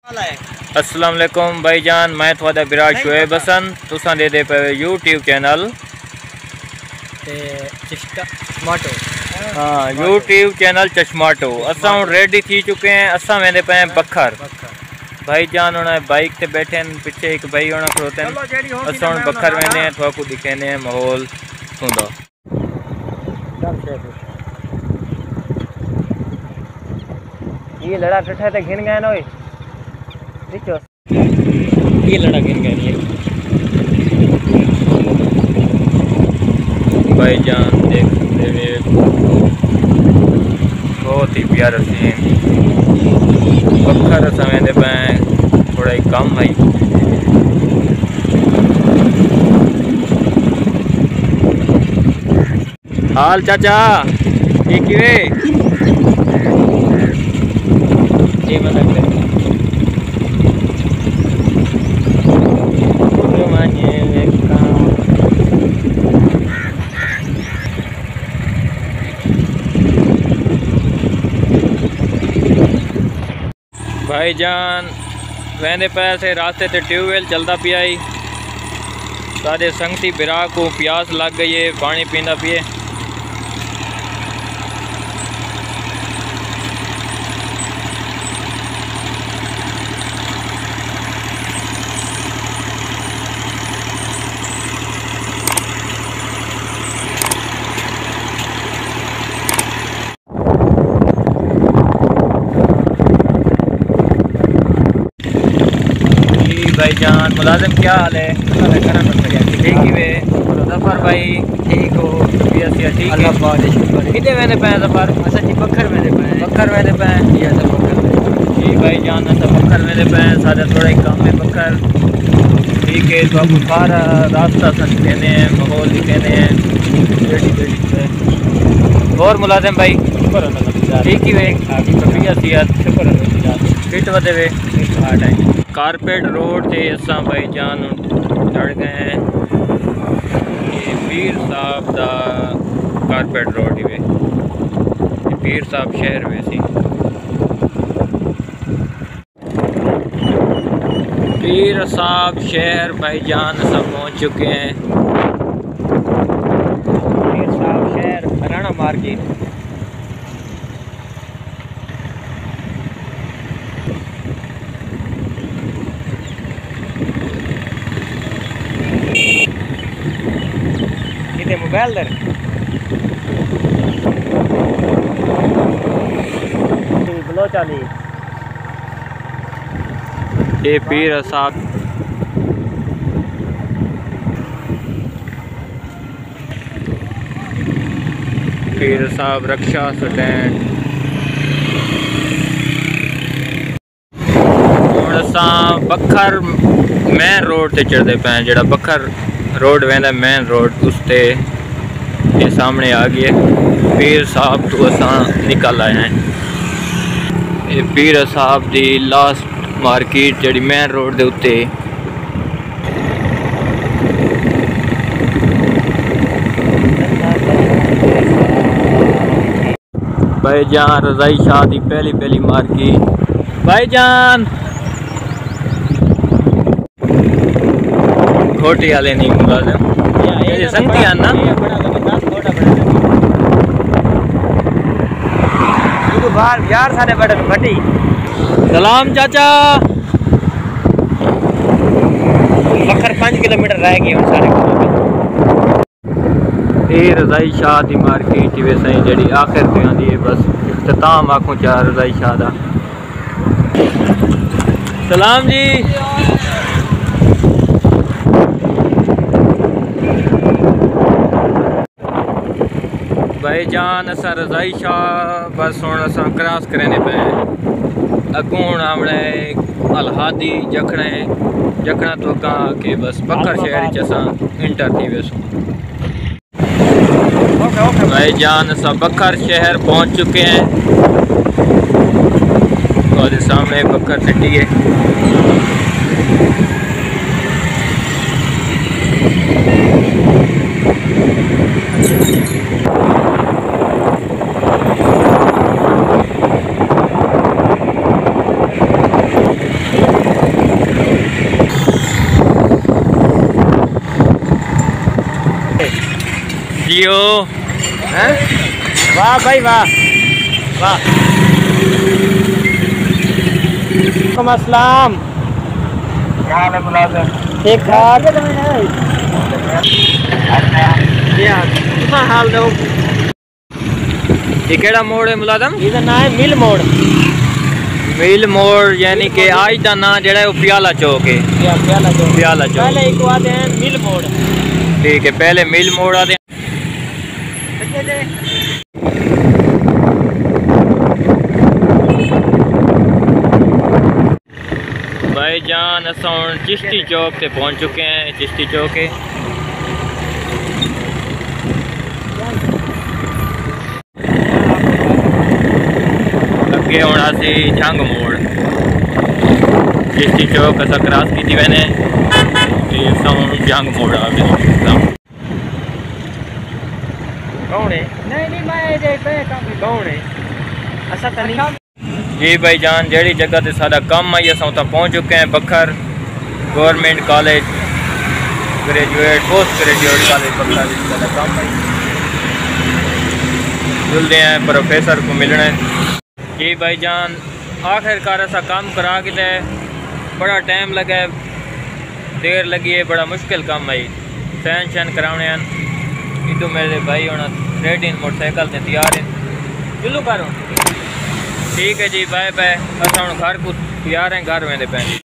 अस्सलाम वालेकुम भाईजान, मैं थोड़ा विराज शोएब हसन। तुसा दे पे यूट्यूब चैनल चश्माटो। हाँ, यूट्यूब चैनल चश्माटो। असा हूँ रेडी थी चुके हैं। असा वेंदे पे बखर भाईजान होना बाइक ते बैठे हैं, पीछे एक भाई होना खड़ोते हैं। असा हूँ बखर वेंदे हैं, थोड़ा को दिखेने हैं माहौल सुंदा। ये लड़ा कट्ठा ते घिन गए ना ये लड़ा गिन गया भाईजान, देखते हुए बहुत ही प्यारा सीन। बखर समय दे पे थोड़ा ही कम भाई। हाल चाचा ठीक वे ये मतलब भाईजान वेंदे पे से रास्ते ते ट्यूबवेल चलता पिया ही। सारे संगती बिरा को प्यास लग गई है, पानी पींदा पिए। भाईजान मुलाजिम क्या हाल है? ठीक ही वे जफर भाई ठीक हो? ठीक है। कितने मैंने पे जफर? अच्छा जी बखर मैंने पे जी भाईजान। अच्छा बखर मैंने पे सारे थोड़ा ही कम है बखर। ठीक है, तो आपको सारा रास्ता सच कहने हैं, माहौल भी कहने हैं। और मुलाजिम भाई ठीक ही वे? फिट वधे वे। कारपेट रोड से असा भाईजान चढ़ गए हैं। ये पीर साहब का कारपेट रोड ही वे, पीर साहब शहर वैसी। पीर साहब शहर भाईजान सब पहुंच चुके हैं। पीर साहब शहर हरियाणा मार्केट। मोबाइल दर ये पीर साहब रक्षा स्टैंड। हुण असां बखर मेन रोड से चढ़ते पे, जो बखर रोड वेंदा मेन रोड उसते ये सामने आ गए। पीर साहब तो असा निकल आए हैं। ये पीर साहब दी लास्ट मार्केट जी मेन रोड के उत्ते। भाईजान रजाई शाह दी पहली मार्केट। भाईजान खोटी वाले नहीं मुलाजिम ये संगती आना यार सारे बड़े फटी। सलाम चाचा। बखर 5 किलोमीटर रह गए सारे। ये रजाई शाह की मार्केट वैसे जी आखिर पे आती है, बस इख्तिताम आखूँ चाह रजाई शाह का। सलाम जी। भाईजान असा रजाई शाह बस हूँ असा क्रॉस करने पे अगू हूँ हमने अलहादी जखना तो कहाँ के बस बखर शहर असा इंटर थी वैसो। भाईजान असा बखर शहर पहुँच चुके हैं। और सामने बखर सिटी है। जियो हैं? वाह भाई वाह वाह। अस्सलाम। ठीक ठाक। हाल दो। ये केड़ा मोड़ है मुलाजम? इसका नाम है मिल मोड़। मिल मोड़ यानी कि आज का ना जड़ा है वो प्याला चौक है। प्याला चौक। प्याला चौक। पहले एक आते हैं मिल मोड़। ठीक है, पहले मिल मोड़ आते हैं। भाईजान असां हुण चिश्ती चौक से पहुंच चुके हैं। चिश्ती चौक है अगे होना सी झंग मोड़। चिश्ती चौक असां क्रॉस की वैने असां हुण झंग मोड़ आ गए। कौन है? नहीं मैं कौन है? असा तो नहीं। जी भाईजान, जड़ी जगह से सारा काम आई असां उतां पहुंच चुके हैं। Bakhar government college graduate post graduate college Bakhar सारा काम आई। मिलते हैं प्रोफेसर को मिलने। जी भाईजान, आखिरकार ऐसा काम करा के बड़ा टाइम लगा है, देर लगी है, बड़ा मुश्किल काम आई। सैन शैन कराने इधर मेरे भाई होना रेडिन मोटरसाइकिल से तैयार है। चलो करो ठीक है जी, बाय बाय। असा हम घर को तैयार हैं, घर में पे।